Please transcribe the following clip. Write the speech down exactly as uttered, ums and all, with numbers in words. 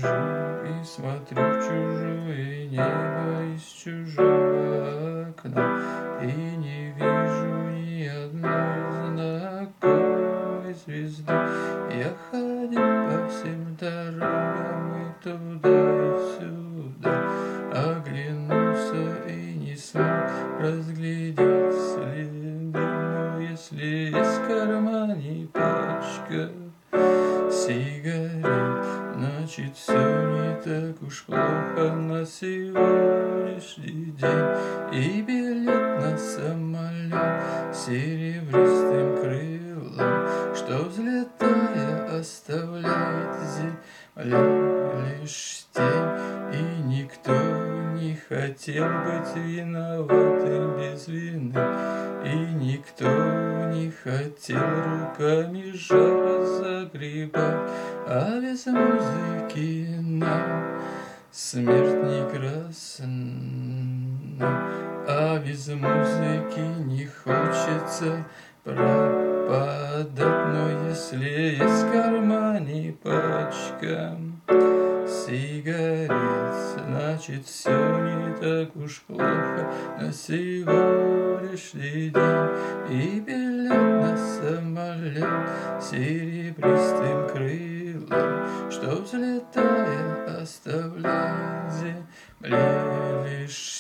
сижу и смотрю в чужое небо из чужого окна, и не вижу ни одной знакомой звезды. Я ходил по всем дорогам и туда, и сюда, оглянулся и не смог разглядеть следы. Но если есть в кармане пачка сигарет, значит все не так уж плохо на сегодняшний день. И билет на самолет серебристым крылом, что, взлетая, оставляет земле лишь тень. И никто не хотел быть виноватым без вины, и никто не хотел руками жар разогребать. А без музыки нам смерть не красна, а без музыки не хочется пропадать. Но если есть в кармане пачка сигарет, значит все не так уж плохо на сегодняшний день. И билет на самолет серебристым крылом, что, взлетая, оставляет земле лишь